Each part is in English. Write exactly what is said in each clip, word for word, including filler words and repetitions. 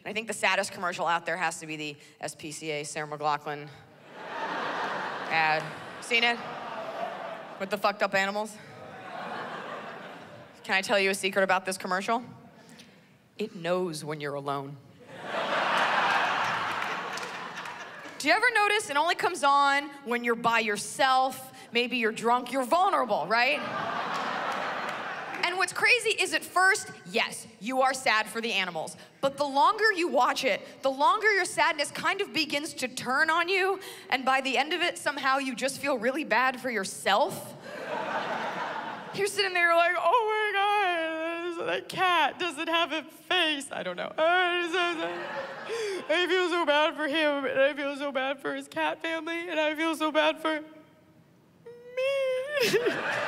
And I think the saddest commercial out there has to be the S P C A Sarah McLachlan ad. Seen it? With the fucked up animals? Can I tell you a secret about this commercial? It knows when you're alone. Do you ever notice it only comes on when you're by yourself, maybe you're drunk, you're vulnerable, right? And what's crazy is at first, yes, you are sad for the animals, but the longer you watch it, the longer your sadness kind of begins to turn on you, and by the end of it, somehow you just feel really bad for yourself. You're sitting there like, oh my God, that cat doesn't have a face. I don't know. I feel so bad for him, and I feel so bad for his cat family, and I feel so bad for me.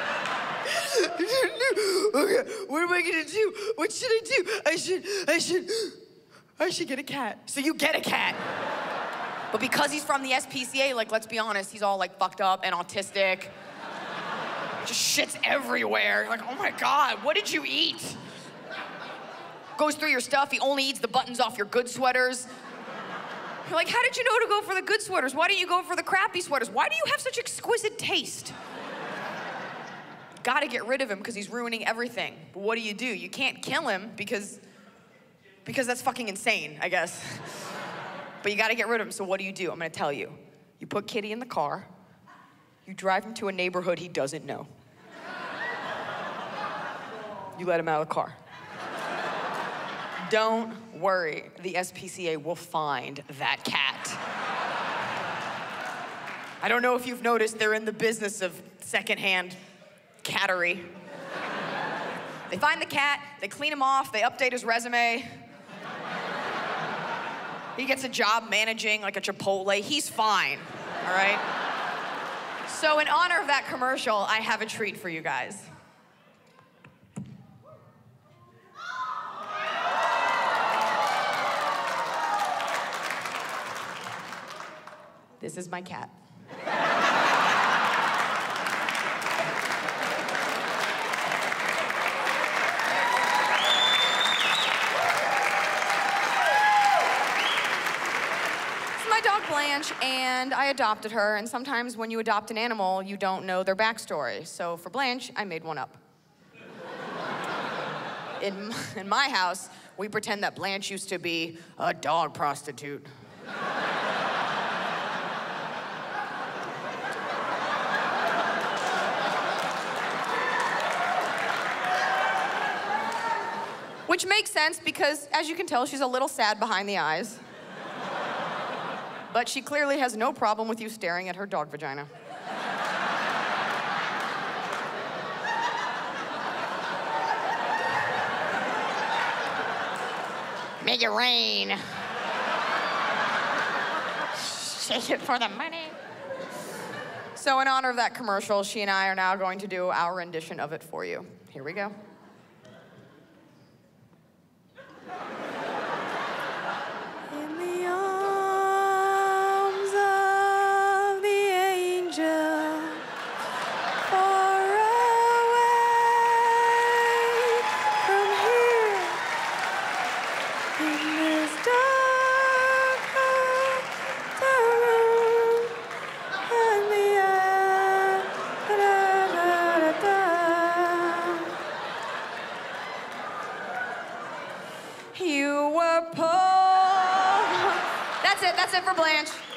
Okay, what am I gonna do? What should I do? I should, I should, I should get a cat. So you get a cat. But because he's from the S P C A, like, let's be honest, he's all like fucked up and autistic. Just shits everywhere. Like, oh my God, what did you eat? Goes through your stuff, he only eats the buttons off your good sweaters. You're like, how did you know to go for the good sweaters? Why didn't you go for the crappy sweaters? Why do you have such exquisite taste? Gotta get rid of him because he's ruining everything. But what do you do? You can't kill him because, because that's fucking insane, I guess. But you gotta get rid of him, so what do you do? I'm gonna tell you. You put Kitty in the car, you drive him to a neighborhood he doesn't know. You let him out of the car. Don't worry, the S P C A will find that cat. I don't know if you've noticed, they're in the business of secondhand cattery. They find the cat, they clean him off, they update his resume. He gets a job managing like a Chipotle, he's fine, all right? So in honor of that commercial, I have a treat for you guys. This is my cat. This is my dog Blanche, and I adopted her, and sometimes when you adopt an animal, you don't know their backstory. So for Blanche, I made one up. In, in my house, we pretend that Blanche used to be a dog prostitute. Which makes sense because, as you can tell, she's a little sad behind the eyes. But she clearly has no problem with you staring at her dog vagina. Make it rain. Shake it for the money. So in honor of that commercial, she and I are now going to do our rendition of it for you. Here we go. You were poor. That's it, that's it for Blanche.